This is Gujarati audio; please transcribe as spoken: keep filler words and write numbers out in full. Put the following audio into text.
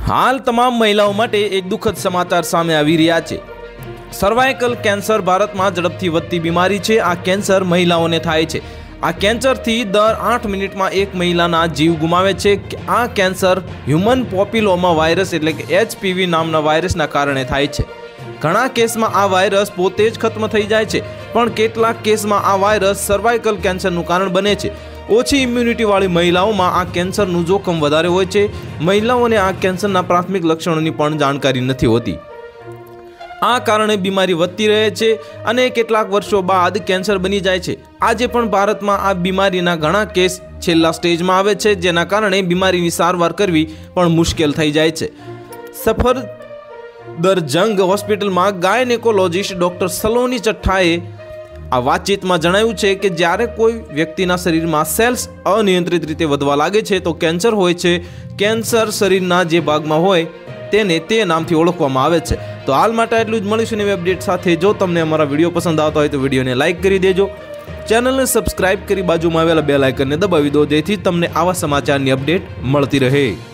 હાલ તમામ મહિલાઓ માટે એક દુઃખદ સમાચાર સામે આવી રહ્યા છે। સર્વાઇકલ કેન્સર ભારતમાં ઝડપથી વધતી બીમારી છે। આ કેન્સર મહિલાઓને થાય છે। આ કેન્સરથી દર આઠ મિનિટમાં એક મહિલાના જીવ ગુમાવે છે। આ કેન્સર હ્યુમન પોપ્યુલોમા વાયરસ એટલે કે એચપીવી નામના વાયરસના કારણે થાય છે। ઘણા કેસમાં આ વાયરસ પોતે જ ખત્મ થઈ જાય છે, પણ કેટલાક કેસમાં આ વાયરસ સર્વાઇકલ કેન્સરનું કારણ બને છે। ઓછી ઇમ્યુનિટીવાળી મહિલાઓમાં આ કેન્સરનું જોખમ વધારે હોય છે। મહિલાઓને આ કેન્સરના પ્રાથમિક લક્ષણોની પણ જાણકારી નથી હોતી। આ કારણે બીમારી વધતી રહે છે અને કેટલાક વર્ષો બાદ કેન્સર બની જાય છે। આજે પણ ભારતમાં આ બીમારીના ઘણા કેસ છેલ્લા સ્ટેજમાં આવે છે, જેના કારણે બીમારીની સારવાર કરવી પણ મુશ્કેલ થઈ જાય છે। સફદરજંગ હોસ્પિટલમાં ગાયનેકોલોજીસ્ટ ડોક્ટર સલોની ચઠ્ઠાએ આ વાતચીતમાં જણાવ્યું છે કે જ્યારે કોઈ વ્યક્તિના શરીરમાં સેલ્સ અનિયંત્રિત રીતે વધવા લાગે છે તો કેન્સર હોય છે। કેન્સર શરીરના જે ભાગમાં હોય તેને તે નામથી ઓળખવામાં આવે છે। તો હાલ માટે એટલું જ, મળીશું નવી અપડેટ સાથે। જો તમને અમારા વિડીયો પસંદ આવતા હોય તો વિડીયોને લાઇક કરી દેજો, ચેનલને સબસ્ક્રાઇબ કરી બાજુમાં આવેલા બેલ આઇકનને દબાવી દો, જેથી તમને આવા સમાચારની અપડેટ મળતી રહે।